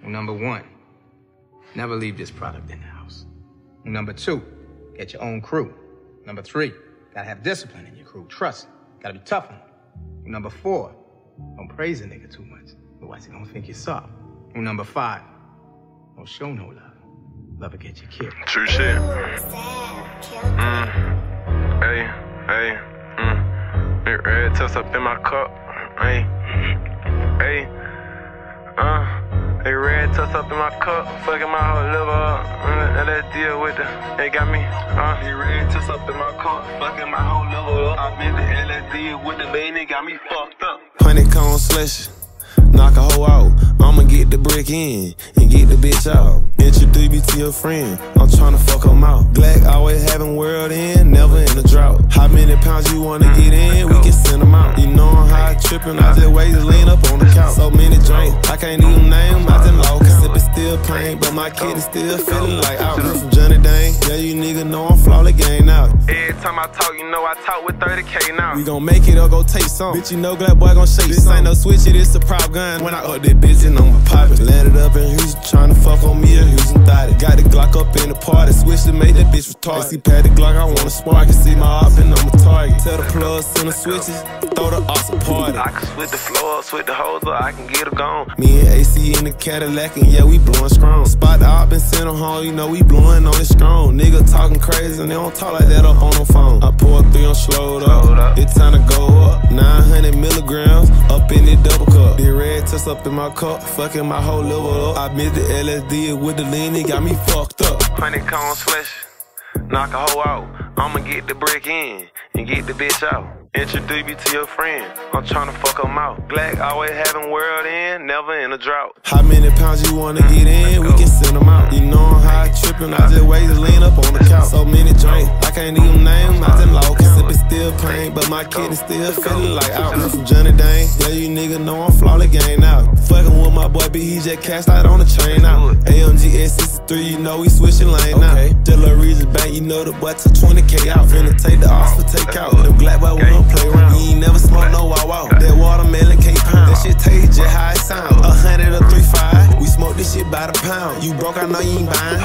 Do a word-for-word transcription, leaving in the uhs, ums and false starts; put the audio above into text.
Number one, never leave this product in the house. Number two, get your own crew. Number three, gotta have discipline in your crew. Trust, gotta be tough on them. Number four, don't praise a nigga too much, otherwise he gonna think you're soft. Number five, don't show no love. Love will get you killed. True shit. Mm. Hey, hey, mm. Big red toast up in my cup. Hey, hey, uh. Big red toast up in my cup. Fucking my whole liver up. And let's deal with it. They got me, uh. Big red toast up in my cup. Fucking my whole liver up. I meant the L S D with the man. They got me fucked up. Honeycomb Slushy. Knock a hoe out, I'ma get the brick in and get the bitch out. Introduce me to your friend, I'm tryna fuck them out. Glacc always having world in, never in a drought. How many pounds you wanna get in, we can send them out. You know I'm high trippin', I just wait to lean up on the couch. So many drinks, I can't even name, I just lost count. Sippin' still plain, but my kid is still feeling like out. From Johnny Dang, yeah you nigga know I'm flawless game out. Every time I talk, you know I talk with thirty K now. We gon' make it or go take some. Bitch, you know Glacc boy gon' shake this some. Ain't no switch, it is a prop gun. When I up that bitch and I'm poppin'. Landed up in Houston, tryna fuck on me or Houston thought it. Got the Glacc up in the party, switch to make that bitch retarded. They see Pat the Glacc, I wanna spark. Can see my op and I'm a target. Tell the plugs, send the switches, throw the awesome party. I can switch the floor up, switch the hose up, I can get her gone. Me and A C in the Cadillac and yeah, we blowin' strong. Spot the op and send them home, you know we blowin' on it strong. Nigga talking crazy and they don't talk like that up on the phone. I pour three on slowed up, it's time to go up. nine hundred milligrams up in it double cup. The red tuss up in my cup, fucking my whole liver up. I missed the L S D with the lean, it got me fucked up. Honeycomb Slushy, knock a hoe out, I'ma get the brick in and get the bitch out. Introduce me to your friend, I'm tryna fuck them out. Glacc always having world in, never in a drought. How many pounds you wanna get in, we can send them out. You know I'm high trippin', I just wait to lean up on the couch. So many drinks, I can't even name, I just lost count. Sippin' still plain, but my kid is still feeling like out. From Johnny Dang, yeah you nigga know I'm flawless game out. Fuckin' with my boy B, he just cashed out on the train out. A M G S sixty-three, you know we switchin' lane now. Till a reason bank, you know the boy took twenty K out. Finna take the off for take out. Them Glacc boy we don't play around. You ain't never smoke no wow wow. That watermelon K pound. That shit taste just how it sound. A hundred or three five. We smoke this shit by the pound. You broke, I know you ain't buying.